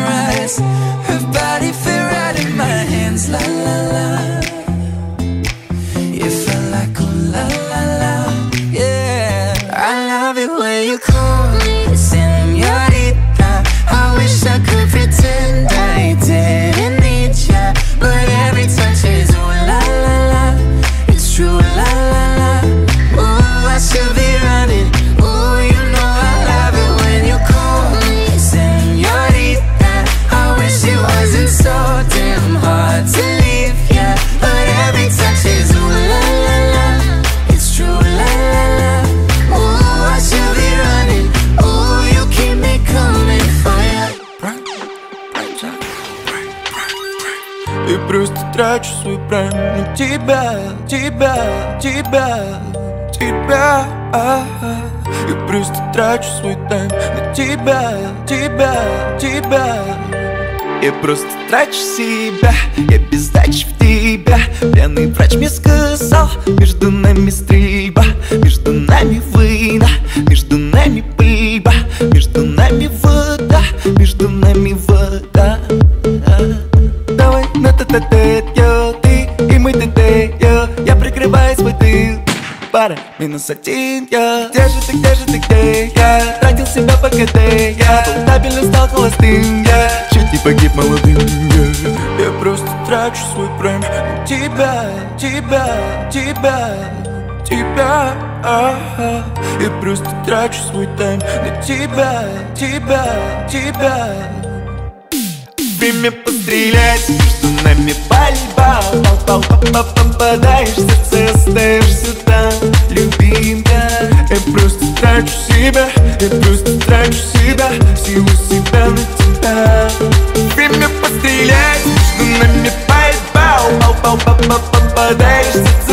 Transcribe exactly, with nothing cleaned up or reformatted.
sunrise. Her body fit right in my hands, la la la. It felt like oh la la la, yeah. I love it when you call me señorita. I wish I could pretend I didn't need ya, but every touch is ooh la la la. It's true, la la la. Ooh, I should be running. Ooh, you know I love it when you call me señorita. I wish it wasn't so damn hard to leave ya, but every touch is ooh la la la. It's true, la la la. Ooh, I should be running. Ooh, you keep me coming for ya. И просто трачу свой прайм на тебя, тебя, тебя, тебя. Я просто трачу свой тайм на тебя, тебя, тебя. Я просто трачу себя, я без сдачи в тебя. Пьяный врач мне сказал, между нами стрельба, между нами война, между нами пыльба, между нами вода, между нами вода. Давай на тет-а-тет, йо, ты и мы тет-тет, йо. Я прикрываю свой тыл, пара, минус один, я. Где же ты, где же ты, где я? Тратил себя по КТ, я стабильно стал холостым, я чуть не погиб молодым, я. Я просто трачу свой прайм на тебя, тебя, тебя, тебя. А-а. Я просто трачу свой тайм на тебя, тебя, тебя. Время пострелять, между нами пальба. Попадаешь в сердце, остаешься там, любимая. Я просто трачу себя, я просто трачу себя, силу себя на тебя. Время пострелять, между нами пальба. Попадаешь в сердце,